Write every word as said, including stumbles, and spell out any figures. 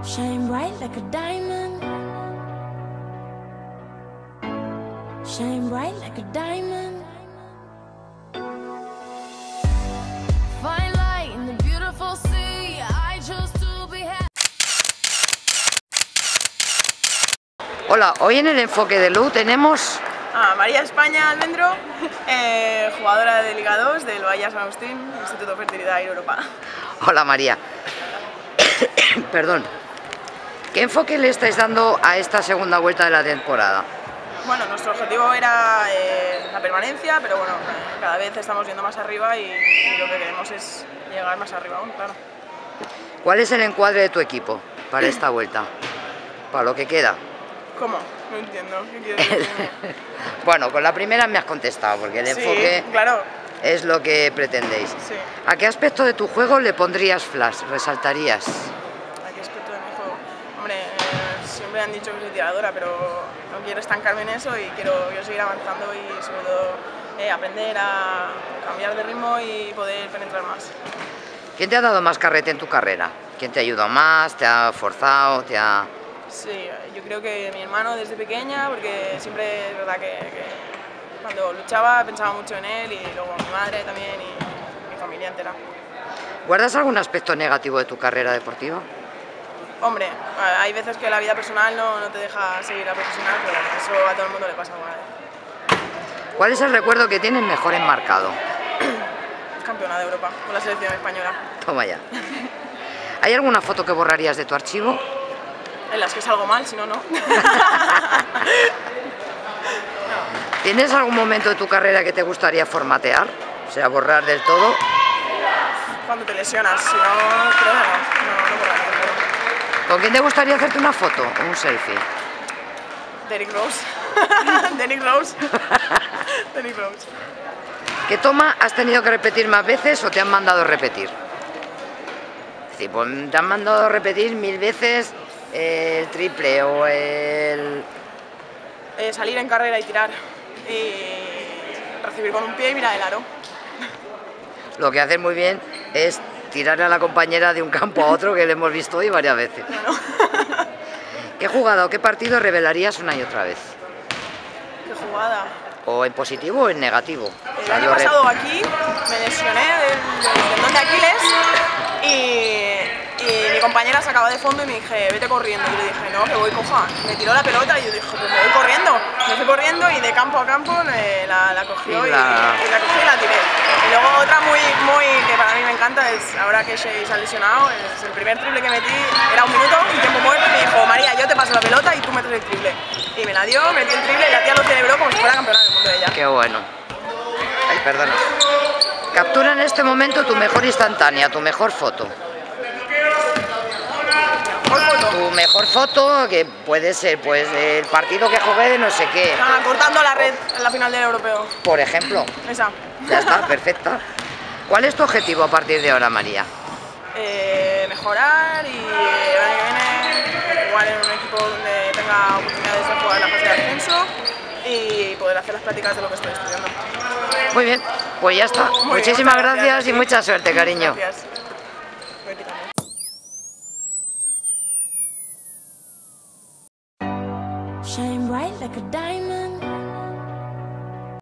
Shine bright like a diamond. Shine bright like a diamond. Find light in the beautiful sea. I chose to be happy. Hola, hoy en el enfoque de Lu tenemos a María España Almendro, eh, jugadora de Liga dos del Bahía San Agustín, Instituto de Fertilidad y Europa. Hola María. Perdón. ¿Qué enfoque le estáis dando a esta segunda vuelta de la temporada? Bueno, nuestro objetivo era eh, la permanencia, pero bueno, cada vez estamos yendo más arriba y, y lo que queremos es llegar más arriba aún, claro. ¿Cuál es el encuadre de tu equipo para esta vuelta? Para lo que queda. ¿Cómo? No entiendo. ¿Qué quieres decirme? Bueno, con la primera me has contestado, porque el sí, enfoque claro. es lo que pretendéis. Sí. ¿A qué aspecto de tu juego le pondrías flash? ¿Resaltarías? ¿A qué aspecto de mi juego? Hombre, eh, siempre han dicho que soy tiradora, pero no quiero estancarme en eso y quiero, quiero seguir avanzando y sobre todo eh, aprender a cambiar de ritmo y poder penetrar más. ¿Quién te ha dado más carrete en tu carrera? ¿Quién te ha ayudado más? ¿Te ha forzado? ¿Te ha...? Sí, yo creo que mi hermano desde pequeña, porque siempre es verdad que, que cuando luchaba pensaba mucho en él y luego mi madre también y mi familia entera. ¿Guardas algún aspecto negativo de tu carrera deportiva? Hombre, hay veces que la vida personal no, no te deja seguir la profesional, pero eso a todo el mundo le pasa alguna vez. ¿Cuál es el recuerdo que tienes mejor enmarcado? Campeona de Europa con la selección española. Toma ya. ¿Hay alguna foto que borrarías de tu archivo? En las que salgo mal, si no, no. ¿Tienes algún momento de tu carrera que te gustaría formatear? O sea, borrar del todo. Cuando te lesionas, si no, creo que no, no, no borraría. ¿Con quién te gustaría hacerte una foto o un selfie? Derrick Rose. Derrick Rose. Derrick Rose. ¿Qué toma has tenido que repetir más veces o te han mandado repetir? Sí, pues te han mandado repetir mil veces el triple o el... Eh, salir en carrera y tirar. Y recibir con un pie y mirar el aro. Lo que haces muy bien es tirarle a la compañera de un campo a otro, que lo hemos visto hoy varias veces. Bueno. ¿Qué jugada o qué partido revelarías una y otra vez? ¿Qué jugada? ¿O en positivo o en negativo? El O sea, año yo re- pasado aquí me lesioné del, del tendón de Aquiles y, y mi compañera se acaba de fondo y me dije, vete corriendo. Y yo le dije, no, que voy coja. Me tiró la pelota y yo dije, pues me voy corriendo. Me fui corriendo y de campo a campo eh, la, la cogió Y y, la- y la cogí y la tiré. Y luego otra muy, muy que para mí me encanta es, ahora que Shea se ha lesionado, es el primer triple que metí, era un minuto, un tiempo muerto, y me dijo, María, yo te paso la pelota y tú metes el triple. Y me la dio, metí el triple y la tía lo celebró como si fuera campeona del mundo de ella. Qué bueno. Ay, perdona. Captura en este momento tu mejor instantánea, tu mejor foto. Por foto. Tu mejor foto, que puede ser pues el partido que jugué de no sé qué, Ah, cortando la red en la final del europeo. por ejemplo. Esa. Ya está, perfecta. ¿Cuál es tu objetivo a partir de ahora, María? Eh, mejorar y el año que viene jugar en un equipo donde tenga oportunidades de jugar en la fase de ascenso y poder hacer las prácticas de lo que estoy estudiando. Muy bien, pues ya está. Muy bien, Muchísimas muchas gracias, gracias. y mucha suerte, cariño. Gracias. Shine bright like a diamond.